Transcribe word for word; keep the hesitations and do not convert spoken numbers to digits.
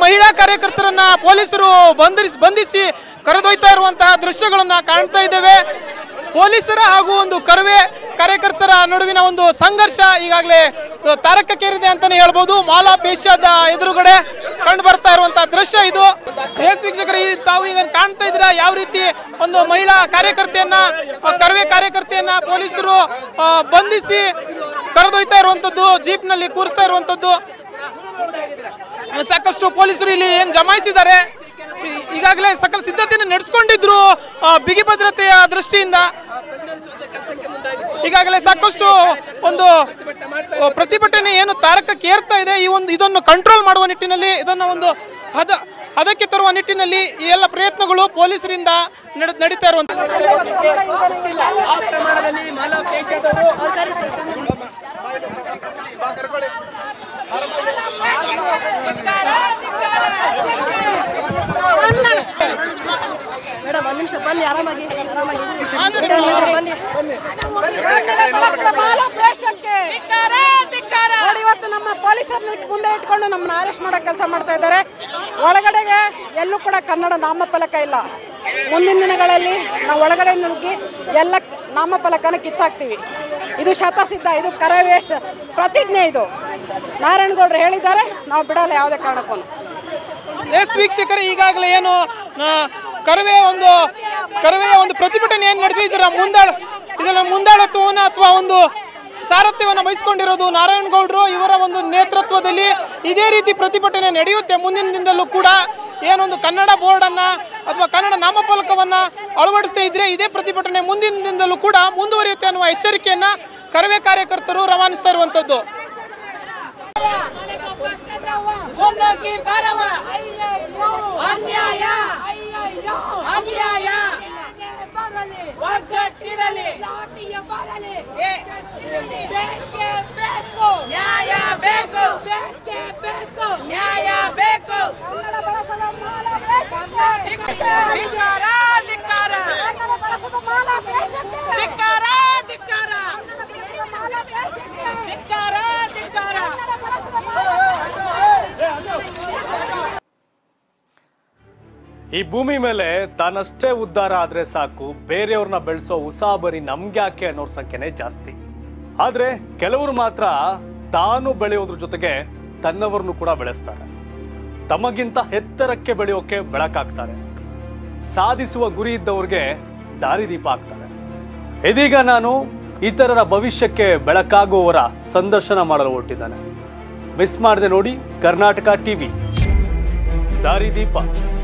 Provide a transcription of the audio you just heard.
ಮಹಿಳಾ ಕಾರ್ಯಕರ್ತರನ್ನ ಪೊಲೀಸರು ಬಂಧಿಸಿ ಬಂಧಿಸಿ ಕರೆದೊಯ್ತಾ ಇರುವಂತಹ ದೃಶ್ಯಗಳನ್ನ ಕಾಣ್ತಾ ಇದ್ದೇವೆ. ಪೊಲೀಸರ ಹಾಗೂ ಒಂದು ಕರವೇ ಕಾರ್ಯಕರ್ತರ ನಡುವಿನ ಒಂದು ಸಂಘರ್ಷ ಈಗಾಗಲೇ ತಾರಕಕ್ಕೇರಿದೆ ಅಂತಾನೆ ಹೇಳ್ಬೋದು. ಮಾಲಾ ಪೇಶಾದ ಎದುರುಗಡೆ ಕಂಡು ಬರ್ತಾ ಇರುವಂತಹ ದೃಶ್ಯ ಇದು. ಎಸ್ ವೀಕ್ಷಕರು, ತಾವು ಈಗ ಕಾಣ್ತಾ ಇದ್ದೀರಾ ಯಾವ ರೀತಿ ಒಂದು ಮಹಿಳಾ ಕಾರ್ಯಕರ್ತೆಯನ್ನ ಕರವೇ ಕಾರ್ಯಕರ್ತೆಯನ್ನ ಪೊಲೀಸರು ಬಂಧಿಸಿ ಕರೆದೊಯ್ತಾ ಇರುವಂತದ್ದು, ಜೀಪ್ ನಲ್ಲಿ ಕೂರಿಸ್ತಾ ಇರುವಂತದ್ದು. ಸಾಕಷ್ಟು ಪೊಲೀಸರು ಇಲ್ಲಿ ಏನ್ ಜಮಾಯಿಸಿದ್ದಾರೆ, ಈಗಾಗಲೇ ಸಕಲ ಸಿದ್ಧತೆಯನ್ನು ನಡೆಸಿಕೊಂಡಿದ್ರು ಬಿಗಿ ಭದ್ರತೆಯ ದೃಷ್ಟಿಯಿಂದ. ಈಗಾಗಲೇ ಸಾಕಷ್ಟು ಒಂದು ಪ್ರತಿಭಟನೆ ಏನು ತಾರಕಕ್ಕೆ ಏರ್ತಾ ಇದೆ, ಈ ಒಂದು ಇದನ್ನು ಕಂಟ್ರೋಲ್ ಮಾಡುವ ನಿಟ್ಟಿನಲ್ಲಿ, ಇದನ್ನು ಒಂದು ಹದ ಹದಕ್ಕೆ ತರುವ ನಿಟ್ಟಿನಲ್ಲಿ ಈ ಎಲ್ಲ ಪ್ರಯತ್ನಗಳು ಪೊಲೀಸರಿಂದ ನಡೀತಾ ಇರುವಂತ. ಮೇಡಮ್ ಒಂದು ನಿಮಿಷ ಬನ್ನಿ, ಆರಾಮಾಗಿ ಆರಾಮಾಗಿ ಇವತ್ತು ನಮ್ಮ ಪೊಲೀಸರನ್ನ ಮುಂದೆ ಇಟ್ಕೊಂಡು ನಮ್ಮನ್ನ ಅರೆಸ್ಟ್ ಮಾಡೋ ಕೆಲಸ ಮಾಡ್ತಾ ಇದ್ದಾರೆ. ಒಳಗಡೆಗೆ ಎಲ್ಲೂ ಕೂಡ ಕನ್ನಡ ನಾಮಫಲಕ ಇಲ್ಲ. ಮುಂದಿನ ದಿನಗಳಲ್ಲಿ ನಾವು ಒಳಗಡೆ ನುಗ್ಗಿ ಎಲ್ಲ ನಾಮಫಲಕನ ಕಿತ್ತಾಕ್ತೀವಿ. ಇದು ಶತಸಿದ್ಧ, ಇದು ಕರವೇಶ ಪ್ರತಿಜ್ಞೆ. ಇದು ನಾರಾಯಣಗೌಡರು ಹೇಳಿದ್ದಾರೆ, ನಾವು ಬಿಡಲ್ಲ ಯಾವುದೇ ಕಾರಣಕ್ಕೂ. ಎಸ್ ವೀಕ್ಷಕರೇ, ಈಗಾಗಲೇ ಏನು ಕರವೇ ಒಂದು ಕರವೆಯ ಒಂದು ಪ್ರತಿಭಟನೆ ಏನು ನಡೆದಿದ್ದೀರ ಮುಂದಾಳ ಇದರ ಮುಂದಾಳತ್ವವನ್ನು ಅಥವಾ ಒಂದು ಸಾರಥ್ಯವನ್ನು ವಹಿಸಿಕೊಂಡಿರೋದು ನಾರಾಯಣಗೌಡರು. ಇವರ ಒಂದು ನೇತೃತ್ವದಲ್ಲಿ ಇದೇ ರೀತಿ ಪ್ರತಿಭಟನೆ ನಡೆಯುತ್ತೆ ಮುಂದಿನ ದಿನದಲ್ಲೂ ಕೂಡ. ಏನೊಂದು ಕನ್ನಡ ಬೋರ್ಡನ್ನ ಅಥವಾ ಕನ್ನಡ ನಾಮಫಲಕವನ್ನ ಅಳವಡಿಸದೇ ಇದ್ರೆ ಇದೇ ಪ್ರತಿಭಟನೆ ಮುಂದಿನ ದಿನದಲ್ಲೂ ಕೂಡ ಮುಂದುವರಿಯುತ್ತೆ ಅನ್ನುವ ಎಚ್ಚರಿಕೆಯನ್ನ ಕರವೇ ಕಾರ್ಯಕರ್ತರು ರವಾನಿಸ್ತಾ ಇರುವಂತದ್ದು. ಈ ಭೂಮಿ ಮೇಲೆ ತಾನಷ್ಟೇ ಉದ್ಧಾರ ಆದ್ರೆ ಸಾಕು, ಬೇರೆಯವ್ರನ್ನ ಬೆಳೆಸೋ ಉಸಾಬರಿ ನಮ್ಗ್ಯಾಕೆ ಅನ್ನೋರ್ ಸಂಖ್ಯೆನೇ ಜಾಸ್ತಿ. ಆದ್ರೆ ಕೆಲವರು ಮಾತ್ರ ತಾನು ಬೆಳೆಯೋದ್ರ ಜೊತೆಗೆ ತನ್ನವರನ್ನು ಕೂಡ ಬೆಳೆಸ್ತಾರೆ. ತಮಗಿಂತ ಎತ್ತರಕ್ಕೆ ಬೆಳೆಯೋಕೆ ಬೆಳಕಾಗ್ತಾರೆ. ಸಾಧಿಸುವ ಗುರಿ ಇದ್ದವ್ರಿಗೆ ದಾರಿದೀಪ ಆಗ್ತಾರೆ. ಇದೀಗ ನಾನು ಇತರರ ಭವಿಷ್ಯಕ್ಕೆ ಬೆಳಕಾಗುವವರ ಸಂದರ್ಶನ ಮಾಡಲು ಹೊರಟಿದ್ದಾನೆ. ಮಿಸ್ ಮಾಡದೆ ನೋಡಿ ಕರ್ನಾಟಕ ಟಿವಿ ದಾರಿದೀಪ.